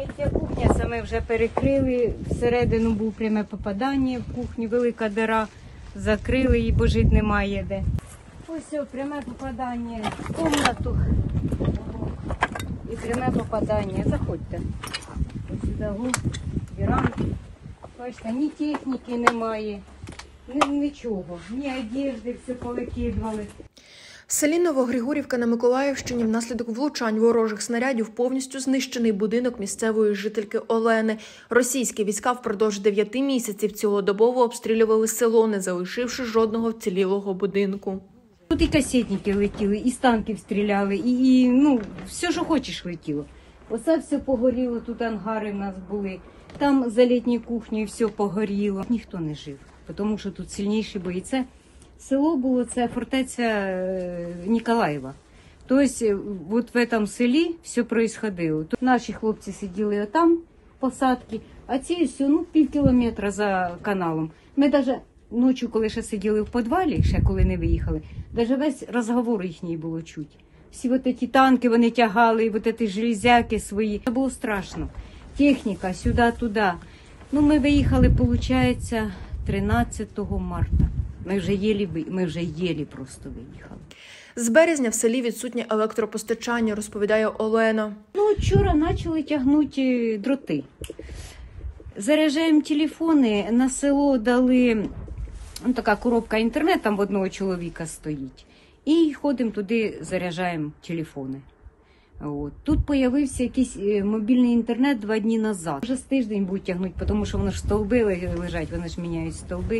І ця кухня саме вже перекрили, всередину був пряме попадання, в кухні велика дира, закрили її, бо жити немає де. Ось пряме попадання в кімнату і пряме попадання. Заходьте. Ось сюди, віранки. Бачите, ні техніки немає, нічого, ні одежди, все повикидували. В селі Новогригорівка на Миколаївщині внаслідок влучань ворожих снарядів повністю знищений будинок місцевої жительки Олени. Російські війська впродовж 9 місяців цілодобово обстрілювали село, не залишивши жодного вцілілого будинку. Тут і касетники летіли, і з танків стріляли, і все, що хочеш, летіло. Оце все погоріло, тут ангари в нас були, там за літньою кухнею все погоріло. Ніхто не жив, тому що тут сильніші бої. Це село було, це фортеця Ніколаєва. Тобто, от в цьому селі все происходило. Тут наші хлопці сиділи отам, посадки, а ці все, пів кілометра за каналом. Ми навіть ночі, коли ще сиділи в підвалі, ще коли не виїхали, навіть весь розговор їхній було чуть. Всі ці танки вони тягали, ці железяки свої. Це було страшно. Техніка сюди-туди. Ми виїхали, виходить, 13 марта. Ми вже єлі просто виїхали. З березня в селі відсутнє електропостачання, розповідає Олена. Вчора почали тягнути дроти. Заряджаємо телефони, на село дали, така коробка інтернет, там в одного чоловіка стоїть. І ходимо туди, заряджаємо телефони. Тут з'явився якийсь мобільний інтернет 2 дні назад. Вже з тиждень будуть тягнути, тому що вони ж стовби лежать, вони ж міняють стовби.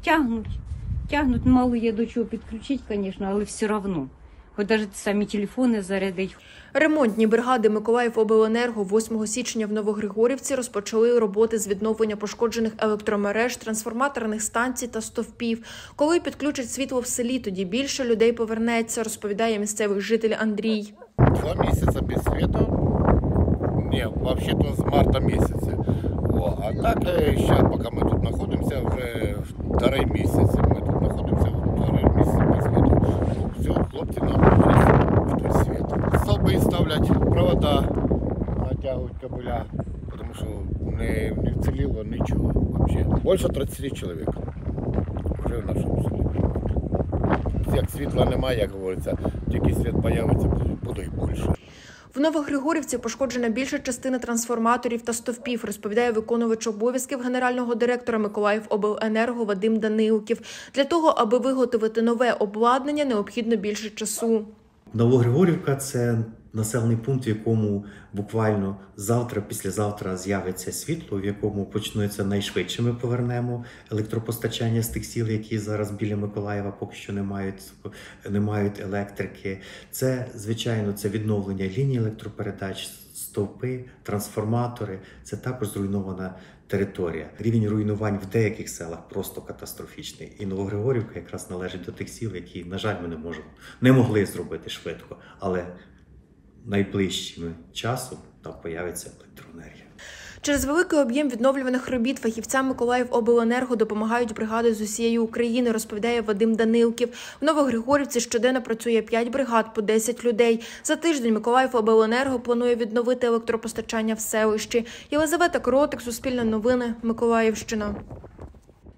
Тягнуть, мало є до чого підключити, звісно, але все одно. Хоч навіть самі телефони зарядить. Ремонтні бригади Миколаївобленерго 8 січня в Новогригорівці розпочали роботи з відновлення пошкоджених електромереж, трансформаторних станцій та стовпів. Коли підключать світло в селі, тоді більше людей повернеться, розповідає місцевий житель Андрій. 2 місяці без світу? Ні, взагалі-то з марта місяця. А так, зараз, поки ми тут знаходимося, вже 2 місяці. Ми тут знаходимося 2 місяці без світу. Все, хлопці нам вже світ. Стовби ставлять, провода, натягують кабеля, тому що не вціліло нічого взагалі. Більше 30 чоловік вже в нашому селі. Як світла немає, як говориться, тільки світ з'явиться, буде і більше. В Новогригорівці пошкоджена більша частина трансформаторів та стовпів, розповідає виконувач обов'язків генерального директора Миколаївобленерго Вадим Данилків. Для того, аби виготовити нове обладнання, необхідно більше часу. Новогригорівка – це населений пункт, в якому буквально завтра, післязавтра з'явиться світло, в якому почнуться найшвидше. Ми повернемо електропостачання з тих сіл, які зараз біля Миколаєва поки що не мають електрики. Це, звичайно, це відновлення ліній електропередач, стовпи, трансформатори. Це також зруйнована територія. Рівень руйнувань в деяких селах просто катастрофічний. І Новогригорівка якраз належить до тих сіл, які, на жаль, ми не могли зробити швидко, але найближчим часом там появиться електроенергія. Через великий об'єм відновлюваних робіт фахівцям Миколаївобленерго допомагають бригади з усієї України, розповідає Вадим Данилків. В Новогригорівці щоденно працює 5 бригад по 10 людей. За тиждень Миколаївобленерго планує відновити електропостачання в селищі. Єлизавета Коротик, Суспільне новини, Миколаївщина.